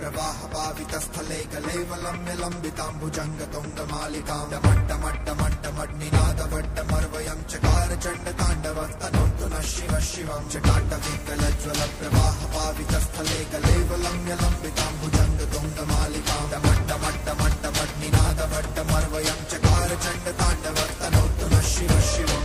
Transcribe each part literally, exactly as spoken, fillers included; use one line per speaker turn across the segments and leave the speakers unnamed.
प्रवाह पावितस्थले कलेवलं विलम्बिताम्बुजङ्गतुङ्गमालिकां डमट्टमट्टमट्टमट्निनादवट्टमर्वयं चकार चण्डताण्डवस्तनोतु नः शिवः शिवं चटाटविकलज्वल प्रवाह पावितस्थले कलेवलं विलम्बिताम्बुजङ्गतुङ्गमालिकां डमट्टमट्टमट्टमट्निनादवट्टमर्वयं चकार चण्डताण्डवस्तनोतु नः शिवः शिवम्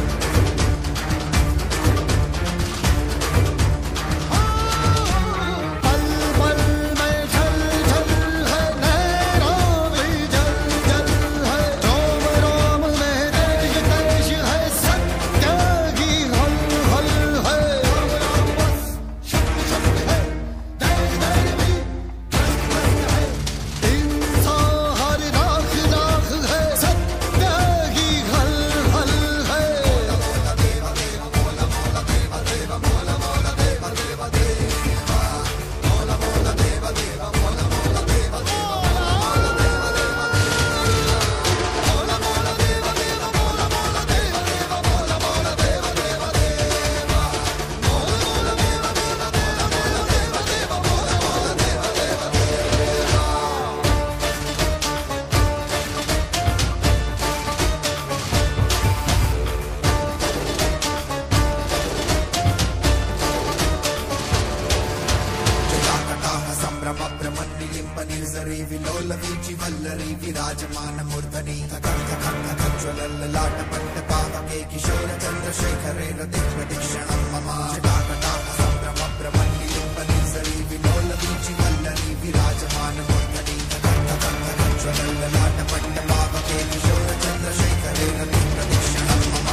विलोलवीचि वल्लरी विराजमान मूर्धनि ज्वलल्ललाटपट्टपावके किशोर चन्द्रशेखरे रतिप्रतिक्षणं मम जटाकटाह सम्भ्रमभ्रमण्डिलिम्बनिर्झरि विलोलवीचि वल्लरी विराजमान मूर्धनि ज्वलल्ललाटपट्टपावके किशोर चन्द्रशेखरे रतिप्रतिक्षणं मम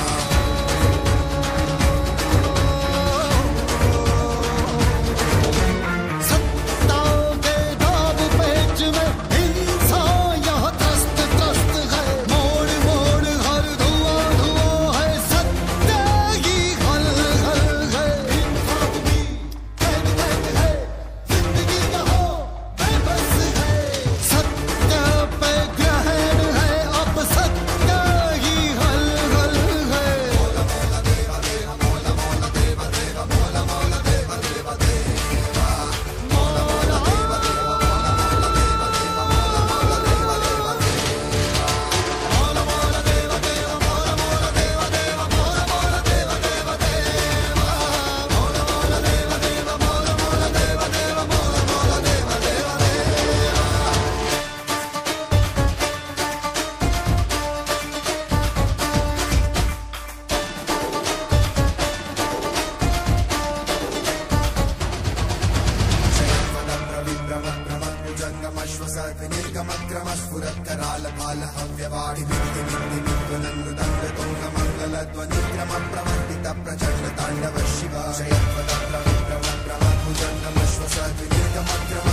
प्रवर्तित प्रचंड तांडव शिव जयत्वदग्रविक्रम भुजंगमश्वसद्विदीर्घमग्रम